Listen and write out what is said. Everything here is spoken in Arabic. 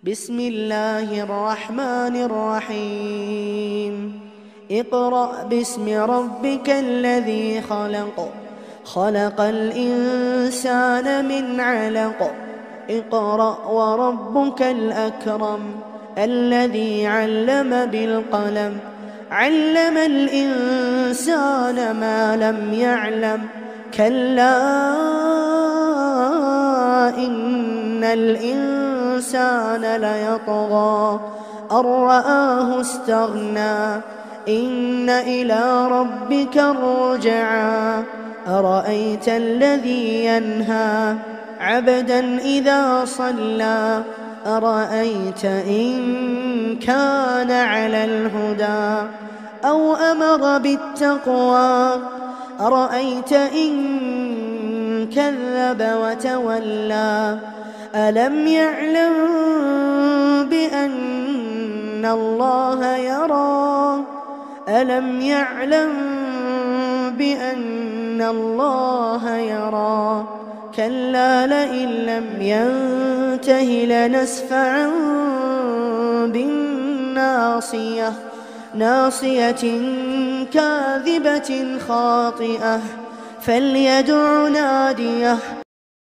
بسم الله الرحمن الرحيم اقرأ باسم ربك الذي خلق خلق الإنسان من علق اقرأ وربك الأكرم الذي علم بالقلم علم الإنسان ما لم يعلم كلا إن الإنسان ليطغى أن رآه استغنى إن إلى ربك الرجعى أرأيت الذي ينهى عبدا إذا صلى أرأيت إن كان على الهدى أو أمر بالتقوى أرأيت إن كذب وتولى ألم يعلم بأن الله يرى ألم يعلم بأن الله يرى كلا لئن لم ينته لنسفعا بالناصية ناصية كاذبة خاطئة فليدع ناديه